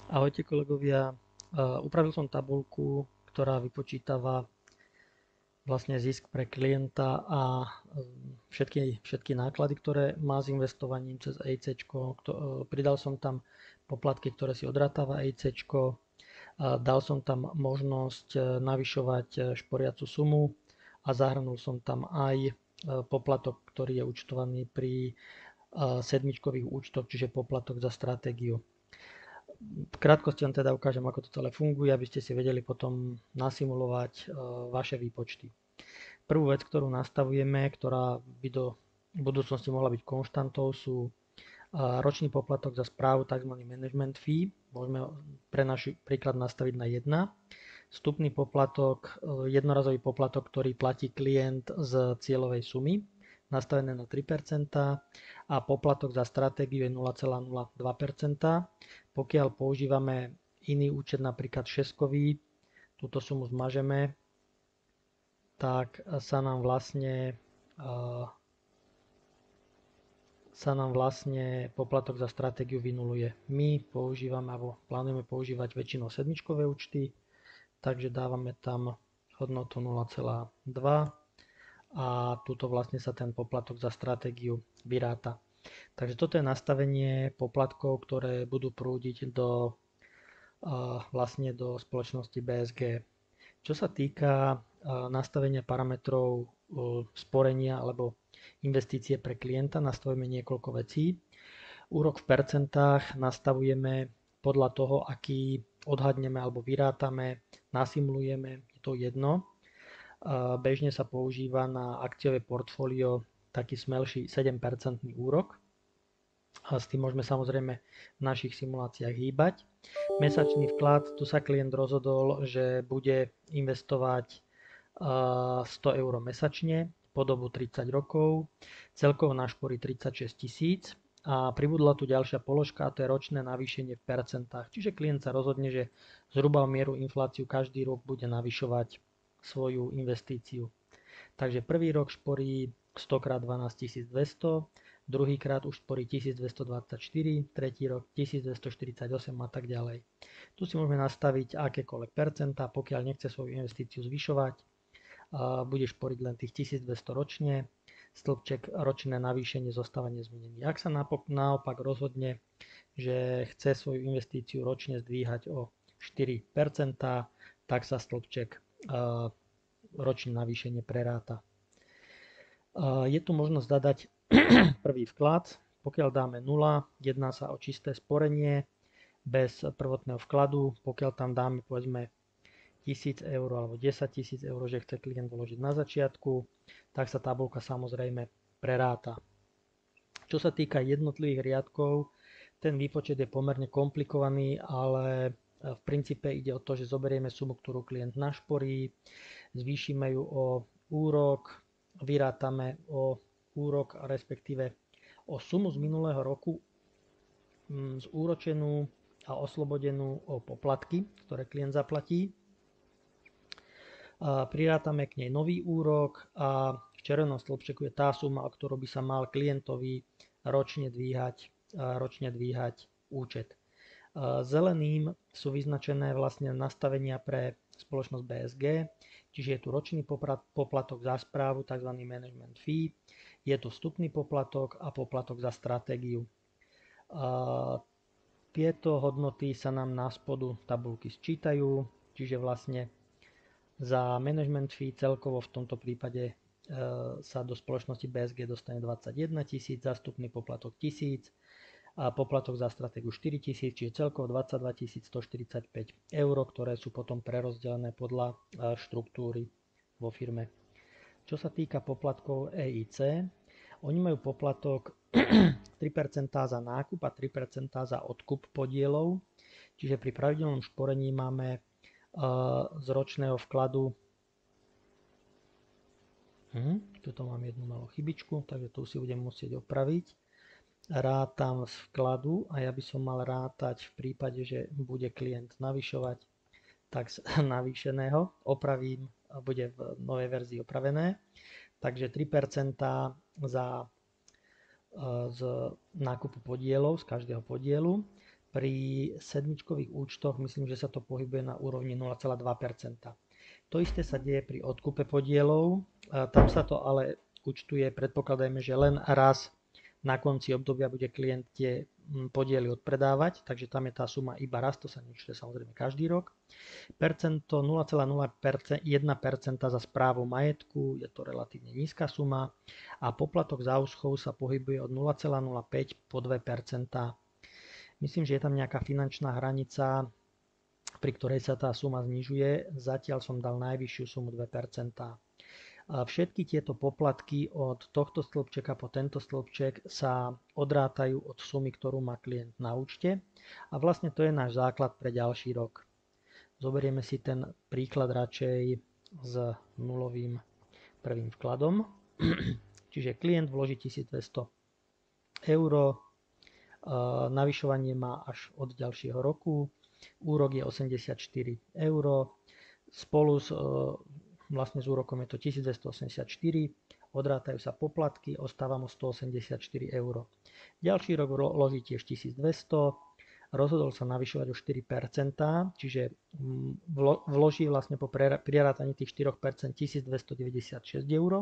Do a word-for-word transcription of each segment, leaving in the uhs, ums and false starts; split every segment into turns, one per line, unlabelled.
Ahojte kolegovia, Uh, upravil som tabuľku, ktorá vypočítava vlastne zisk pre klienta a um, všetky, všetky náklady, ktoré má s investovaním cez EICčko. Kto- uh, Pridal som tam poplatky, ktoré si odrátava EICčko. A dal som tam možnosť uh, navyšovať uh, šporiacu sumu a zahrnul som tam aj uh, poplatok, ktorý je účtovaný pri uh, sedmičkových účtoch, čiže poplatok za stratégiu. V krátkosti vám teda ukážem, ako to celé funguje, aby ste si vedeli potom nasimulovať e, vaše výpočty. Prvú vec, ktorú nastavujeme, ktorá by do budúcnosti mohla byť konštantou, sú e, ročný poplatok za správu, tzv. Management fee. Môžeme pre náš príklad nastaviť na jeden. Vstupný poplatok, e, jednorazový poplatok, ktorý platí klient z cieľovej sumy, nastavené na tri percentá, a poplatok za stratégiu je nula celá nula dva percenta. Pokiaľ používame iný účet, napríklad šeskový, túto sumu zmažeme, tak sa nám vlastne sa nám vlastne poplatok za stratégiu vynuluje. My používame alebo plánujeme používať väčšinou sedmičkové účty, takže dávame tam hodnotu nula celá dva a tuto vlastne sa ten poplatok za stratégiu vyráta. Takže toto je nastavenie poplatkov, ktoré budú prúdiť do, vlastne do spoločnosti bé es gé. Čo sa týka nastavenia parametrov sporenia alebo investície pre klienta, nastavujeme niekoľko vecí. Úrok v percentách nastavujeme podľa toho, aký odhadneme alebo vyrátame, nasimulujeme, je to jedno. Bežne sa používa na akciové portfólio taký smelší sedem percent úrok. A s tým môžeme samozrejme v našich simuláciách hýbať. Mesačný vklad, tu sa klient rozhodol, že bude investovať sto eur mesačne po dobu tridsať rokov. Celkovo našporí tridsaťšesť tisíc a pribudla tu ďalšia položka, a to je ročné navýšenie v percentách. Čiže klient sa rozhodne, že zhruba o mieru infláciu každý rok bude navyšovať svoju investíciu. Takže prvý rok šporí sto krát dvanásťtisícdvesto, druhý krát už šporí tisícdvestodvadsaťštyri, tretí rok tisícdvestoštyridsaťosem a tak ďalej. Tu si môžeme nastaviť akékoľvek percentá, pokiaľ nechce svoju investíciu zvyšovať, bude šporiť len tých tisícdvesto ročne, stĺpček ročné navýšenie zostáva nezmenený. Ak sa naopak rozhodne, že chce svoju investíciu ročne zdvíhať o štyri percentá, tak sa stĺpček ročné navýšenie preráta. Je tu možnosť zadať prvý vklad. Pokiaľ dáme nula, jedná sa o čisté sporenie bez prvotného vkladu. Pokiaľ tam dáme povedzme tisíc eur alebo desaťtisíc eur, že chce klient vložiť na začiatku, tak sa tabuľka samozrejme preráta. Čo sa týka jednotlivých riadkov, ten výpočet je pomerne komplikovaný, ale v princípe ide o to, že zoberieme sumu, ktorú klient našporí, zvýšime ju o úrok, vyrátame o úrok, respektíve o sumu z minulého roku zúročenú a oslobodenú o poplatky, ktoré klient zaplatí. Prirátame k nej nový úrok a v červenom stĺpčeku je tá suma, o ktorú by sa mal klientovi ročne dvíhať, ročne dvíhať účet. Zeleným sú vyznačené vlastne nastavenia pre spoločnosť bé es gé, čiže je tu ročný poplatok za správu, tzv. Management fee, je tu vstupný poplatok a poplatok za stratégiu. Tieto hodnoty sa nám na spodu tabuľky sčítajú, čiže vlastne za management fee celkovo v tomto prípade sa do spoločnosti bé es gé dostane dvadsaťjeden tisíc, za vstupný poplatok tisíc a poplatok za stratégiu štyri tisíc, čiže celkovo dvadsaťdva tisíc stoštyridsaťpäť eur, ktoré sú potom prerozdelené podľa štruktúry vo firme. Čo sa týka poplatkov é í cé, oni majú poplatok tri percentá za nákup a tri percentá za odkup podielov, čiže pri pravidelnom šporení máme z ročného vkladu, hm, tuto mám jednu malú chybičku, takže tu si budem musieť opraviť, rátam z vkladu a ja by som mal rátať v prípade, že bude klient navyšovať, tak z navýšeného opravím, bude v novej verzii opravené, takže tri percentá za z nákupu podielov, z každého podielu, Pri sedmičkových účtoch myslím, že sa to pohybuje na úrovni nula celá dva percenta. To isté sa deje pri odkupe podielov. Tam sa to ale účtuje, predpokladajme, že len raz na konci obdobia bude klient tie podiely odpredávať, takže tam je tá suma iba raz, to sa neúčtuje samozrejme každý rok. Percento nula celá nula jeden percent za správu majetku, je to relatívne nízka suma a poplatok za úschov sa pohybuje od nula celá nula päť po dva percentá. Myslím, že je tam nejaká finančná hranica, pri ktorej sa tá suma znižuje. Zatiaľ som dal najvyššiu sumu dva percentá. Všetky tieto poplatky od tohto stĺpčeka po tento stĺpček sa odrátajú od sumy, ktorú má klient na účte. A vlastne to je náš základ pre ďalší rok. Zoberieme si ten príklad radšej s nulovým prvým vkladom. Čiže klient vloží tisícdvesto eur, navyšovanie má až od ďalšieho roku, úrok je osemdesiatštyri eur, spolu s, vlastne s úrokom je to tisícdvestoosemdesiatštyri, odrátajú sa poplatky, ostáva mu stoosemdesiatštyri eur. Ďalší rok vloží tiež tisícdvesto, rozhodol sa navyšovať o štyri percentá, čiže vloží vlastne po prirátaní tých štyri percentá tisícdvestodeväťdesiatšesť eur.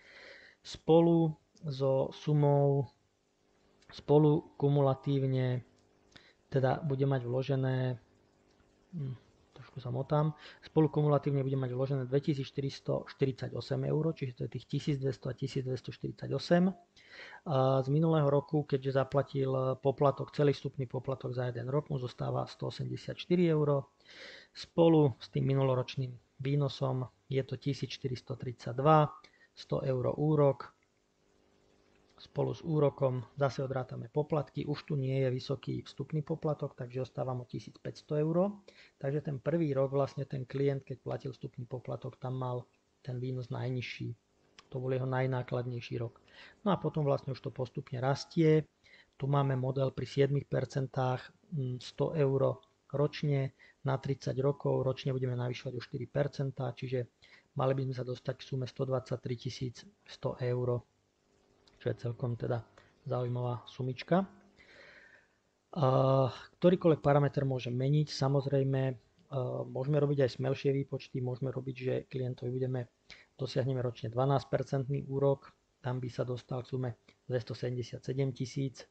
Spolu so sumou spolu kumulatívne teda bude mať vložené, hm, trošku sa motám, spolu kumulatívne bude mať vložené dvetisícštyristoštyridsaťosem eur, čiže to je tých tisícdvesto a tisícdvestoštyridsaťosem. A z minulého roku, keďže zaplatil poplatok, celý vstupný poplatok za jeden rok, mu zostáva stoosemdesiatštyri eur. Spolu s tým minuloročným výnosom je to tisícštyristotridsaťdva, sto eur úrok. Spolu s úrokom zase odrátame poplatky, už tu nie je vysoký vstupný poplatok, takže ostáva mu tisícpäťsto eur. Takže ten prvý rok vlastne ten klient, keď platil vstupný poplatok, tam mal ten výnos najnižší. To bol jeho najnákladnejší rok. No a potom vlastne už to postupne rastie. Tu máme model pri sedem percent sto eur ročne na tridsať rokov. Ročne budeme navyšovať o štyri percentá, čiže mali by sme sa dostať k sume stodvadsaťtri tisíc sto eur. Čo je celkom teda zaujímavá sumička. Ktorýkoľvek parameter môže meniť, samozrejme môžeme robiť aj smelšie výpočty, môžeme robiť, že klientovi budeme, dosiahneme ročne dvanásť percent úrok, tam by sa dostal k sume dvestosedemdesiatsedem tisíc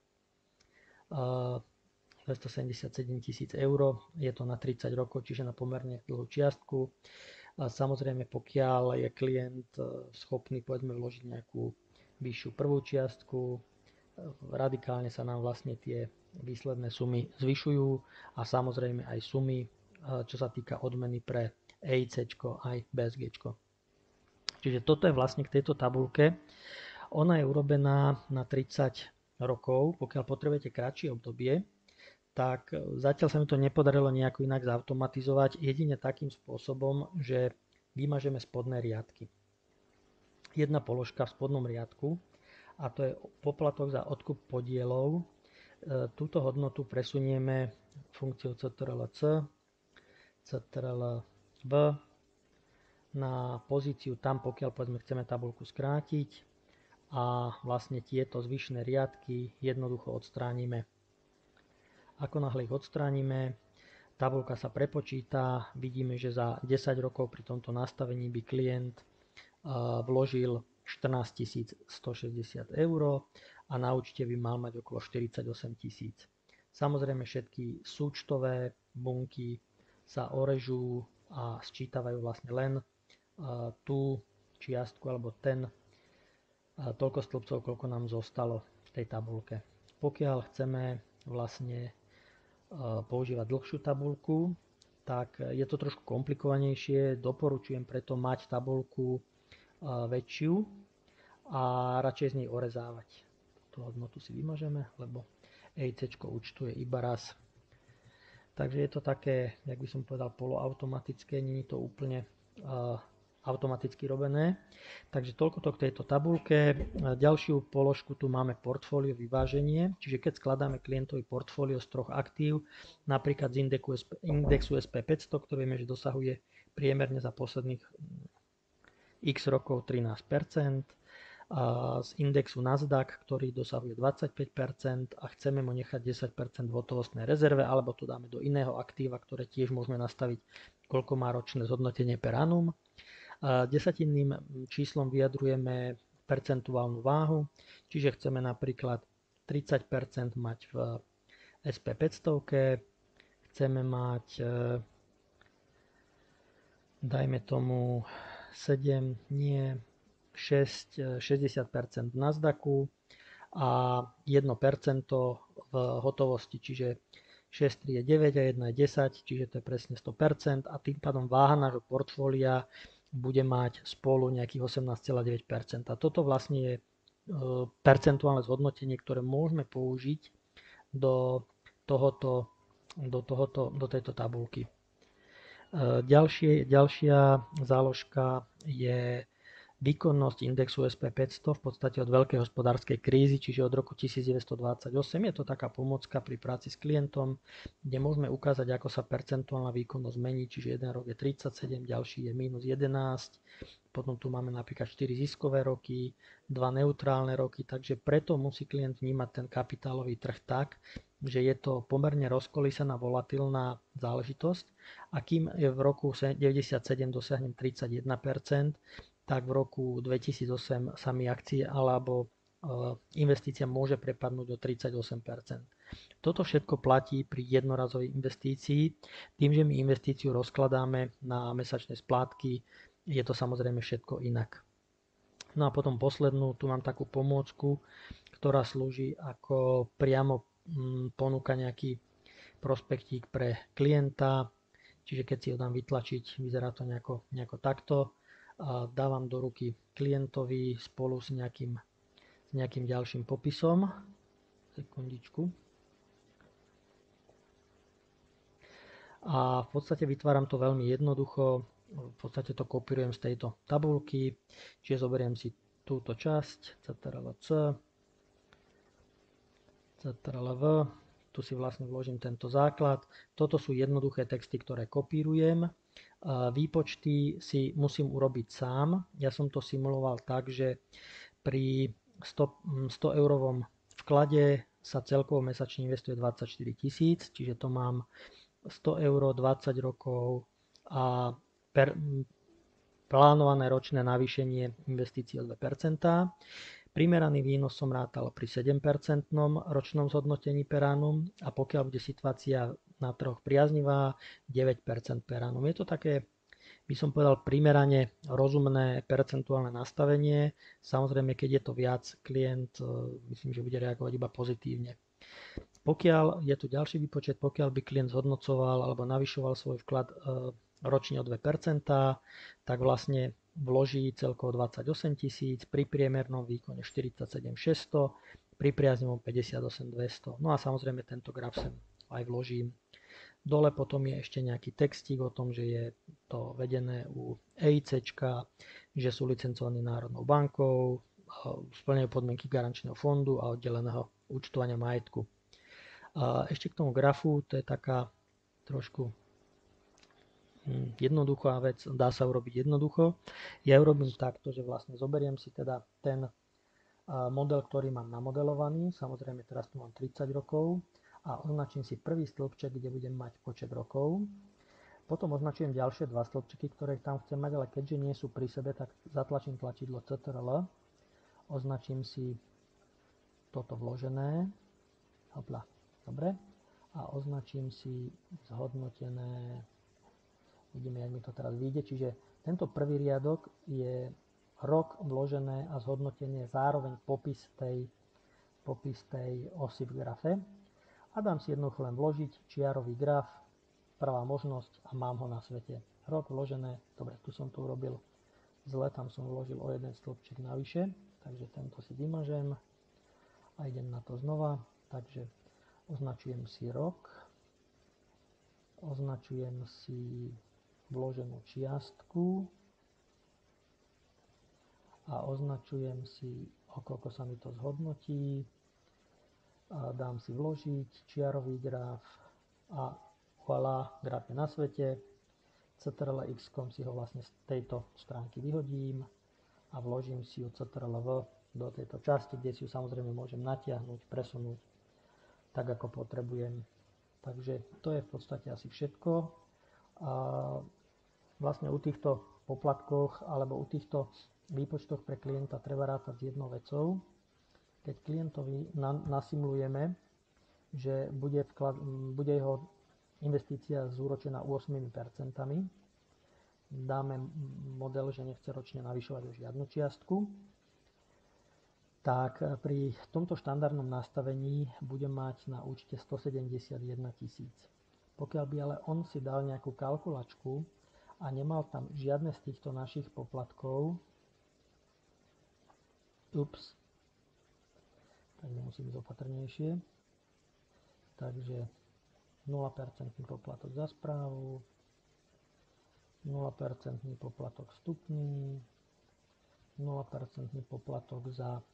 eur, je to na tridsať rokov, čiže na pomerne dlhú čiastku. Samozrejme, pokiaľ je klient schopný, povedzme, vložiť nejakú vyššiu prvú čiastku, radikálne sa nám vlastne tie výsledné sumy zvyšujú a samozrejme aj sumy, čo sa týka odmeny pre EICčko aj BSGčko. Čiže toto je vlastne k tejto tabuľke. Ona je urobená na tridsať rokov. Pokiaľ potrebujete kratšie obdobie, tak zatiaľ sa mi to nepodarilo nejako inak zautomatizovať, jedine takým spôsobom, že vymažeme spodné riadky. Jedna položka v spodnom riadku a to je poplatok za odkup podielov. Túto hodnotu presunieme funkciou ctrl-c, ctrl-v na pozíciu tam, pokiaľ povedzme chceme tabuľku skrátiť a vlastne tieto zvyšné riadky jednoducho odstránime. Ako náhle ich odstránime, tabuľka sa prepočíta, vidíme, že za desať rokov pri tomto nastavení by klient vložil štrnásť tisíc stošesťdesiat eur a na účte by mal mať okolo štyridsaťosem tisíc. Samozrejme všetky súčtové bunky sa orežú a sčítavajú vlastne len tú čiastku alebo ten toľko stĺpcov, koľko nám zostalo v tej tabuľke. Pokiaľ chceme vlastne používať dlhšiu tabuľku, tak je to trošku komplikovanejšie. Doporučujem preto mať tabuľku väčšiu a radšej z nej orezávať. Tú hodnotu si vymažeme, lebo EICčko účtuje iba raz. Takže je to také, jak by som povedal, poloautomatické, nie je to úplne uh, automaticky robené. Takže toľko to k tejto tabuľke. Ďalšiu položku tu máme portfólio vyváženie, čiže keď skladáme klientovi portfólio z troch aktív, napríklad z indexu es pé päťsto, ktorý vieme, že dosahuje priemerne za posledných x rokov trinásť percent. z indexu Nasdaq, ktorý dosahuje dvadsaťpäť percent a chceme mu nechať desať percent v hotovostnej rezerve, alebo to dáme do iného aktíva, ktoré tiež môžeme nastaviť, koľko má ročné zhodnotenie per annum. Desatinným číslom vyjadrujeme percentuálnu váhu, čiže chceme napríklad tridsať percent mať v es pé päťsto, chceme mať, dajme tomu sedem, nie, šesť, šesťdesiat percent v Nasdaqu a jedno percento v hotovosti, čiže šesť, tri je deväť a jedno je desať, čiže to je presne sto percent a tým pádom váha nášho portfólia bude mať spolu nejakých osemnásť celá deväť percent. A toto vlastne je percentuálne zhodnotenie, ktoré môžeme použiť do, tohoto, do, tohoto, do tejto tabulky. Ďalšie, ďalšia záložka je výkonnosť indexu es pé päťsto v podstate od veľkej hospodárskej krízy, čiže od roku devätnásťstodvadsaťosem. Je to taká pomocka pri práci s klientom, kde môžeme ukázať, ako sa percentuálna výkonnosť mení, čiže jeden rok je tridsaťsedem, ďalší je mínus jedenásť, potom tu máme napríklad štyri ziskové roky, dva neutrálne roky, takže preto musí klient vnímať ten kapitálový trh tak, že je to pomerne rozkolísaná, volatilná záležitosť a kým je v roku deväťdesiatsedem dosiahnem tridsaťjeden percent, tak v roku dvetisícosem sa mi akcie alebo investícia môže prepadnúť do tridsaťosem percent. Toto všetko platí pri jednorazovej investícii. Tým, že my investíciu rozkladáme na mesačné splátky, je to samozrejme všetko inak. No a potom poslednú, tu mám takú pomôcku, ktorá slúži ako priamo ponúka nejaký prospektík pre klienta, čiže keď si ho dám vytlačiť, vyzerá to nejako, nejako takto. A dávam do ruky klientovi spolu s nejakým, s nejakým ďalším popisom. Sekundičku. A v podstate vytváram to veľmi jednoducho. V podstate to kopírujem z tejto tabulky. Čiže zoberiem si túto časť, ctrl-C, ctrl-V. Tu si vlastne vložím tento základ. Toto sú jednoduché texty, ktoré kopírujem. Výpočty si musím urobiť sám. Ja som to simuloval tak, že pri sto eurovom vklade sa celkovo mesačne investuje dvadsaťštyri tisíc, čiže to mám sto eur, dvadsať rokov a per, plánované ročné navýšenie investícií o dve percentá. Primeraný výnos som rátal pri sedem percent ročnom zhodnotení per annum a pokiaľ bude situácia na trhoch priaznivá, deväť percent per annum. Je to také, by som povedal, primerane rozumné percentuálne nastavenie. Samozrejme, keď je to viac, klient myslím, že bude reagovať iba pozitívne. Pokiaľ je tu ďalší výpočet, pokiaľ by klient zhodnocoval alebo navyšoval svoj vklad ročne o dve percentá, tak vlastne vloží celkovo dvadsaťosem tisíc, pri priemernom výkone štyridsaťsedem šesťsto, pri priaznivom päťdesiatosem dvesto. No a samozrejme tento graf sem aj vložím. Dole potom je ešte nejaký textík o tom, že je to vedené u EICčka, že sú licencovaní Národnou bankou, splňajú podmienky garančného fondu a oddeleného účtovania majetku. A ešte k tomu grafu, to je taká trošku jednoduchá vec, dá sa urobiť jednoducho. Ja urobím takto, že vlastne zoberiem si teda ten model, ktorý mám namodelovaný, samozrejme teraz tu mám tridsať rokov a označím si prvý stĺpček, kde budem mať počet rokov. Potom označujem ďalšie dva stĺpčeky, ktoré tam chcem mať, ale keďže nie sú pri sebe, tak zatlačím tlačidlo ctrl, označím si toto vložené, hopla, dobre, a označím si zhodnotené. Vidíme, jak mi to teraz vyjde. Čiže tento prvý riadok je rok vložené a zhodnotenie, zároveň popis tej, popis tej osy v grafe. A dám si jednoducho len vložiť čiarový graf, prvá možnosť a mám ho na svete. Rok vložené, dobre, tu som to urobil zle, tam som vložil o jeden stĺpček navyše, takže tento si vymažem a idem na to znova. Takže označujem si rok, označujem si vloženú čiastku a označujem si, o koľko sa mi to zhodnotí. A dám si vložiť čiarový graf a voilà, graf je na svete. ctrl-x si ho vlastne z tejto stránky vyhodím a vložím si ju ctrl-v do tejto časti, kde si ju samozrejme môžem natiahnuť, presunúť tak, ako potrebujem. Takže to je v podstate asi všetko. A vlastne u týchto poplatkoch alebo u týchto výpočtoch pre klienta treba rátať s jednou vecou. Keď klientovi nasimulujeme, že bude, vklad, bude jeho investícia zúročená osem percent, dáme model, že nechce ročne navyšovať už žiadnu čiastku, tak pri tomto štandardnom nastavení bude mať na účte stosedemdesiatjeden tisíc. Pokiaľ by ale on si dal nejakú kalkulačku a nemal tam žiadne z týchto našich poplatkov, ups, tak musím ísť opatrnejšie, takže nula percent poplatok za správu, nula percent poplatok vstupný, nula percent poplatok za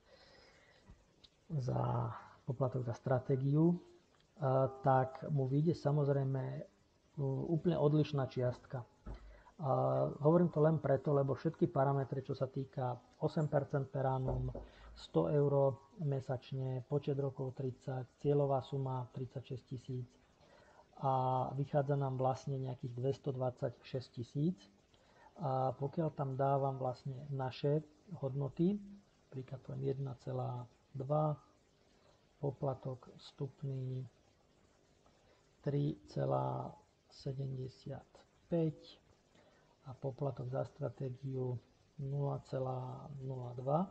za poplatok za stratégiu, tak mu vyjde samozrejme úplne odlišná čiastka. Hovorím to len preto, lebo všetky parametre, čo sa týka osem percent per annum, sto eur mesačne, počet rokov tridsať, cieľová suma tridsaťšesť tisíc a vychádza nám vlastne nejakých dvestodvadsaťšesť tisíc. A pokiaľ tam dávam vlastne naše hodnoty, napríklad poviem jeden celá dva, poplatok vstupný tri celá sedemdesiatpäť a poplatok za stratégiu nula celá nula dva,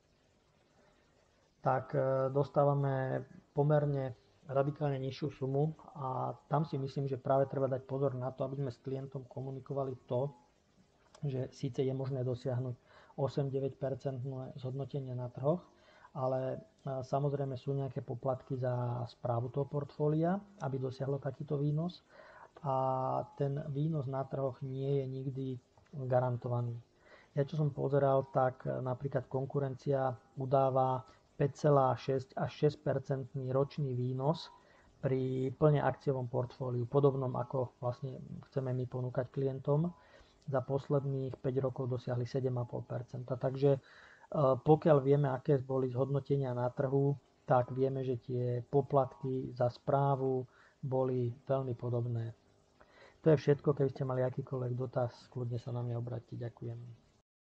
tak dostávame pomerne radikálne nižšiu sumu a tam si myslím, že práve treba dať pozor na to, aby sme s klientom komunikovali to, že síce je možné dosiahnuť osem až deväť percent zhodnotenie na trhoch, ale samozrejme sú nejaké poplatky za správu toho portfólia, aby dosiahlo takýto výnos a ten výnos na trhoch nie je nikdy garantovaný. Ja čo som pozeral, tak napríklad konkurencia udáva päť celá šesť až šesť percent ročný výnos pri plne akciovom portfóliu, podobnom ako vlastne chceme my ponúkať klientom. Za posledných päť rokov dosiahli sedem celá päť percent. Takže pokiaľ vieme, aké boli zhodnotenia na trhu, tak vieme, že tie poplatky za správu boli veľmi podobné. To je všetko, keby ste mali akýkoľvek dotaz, kľudne sa na mňa obráťte. Ďakujem.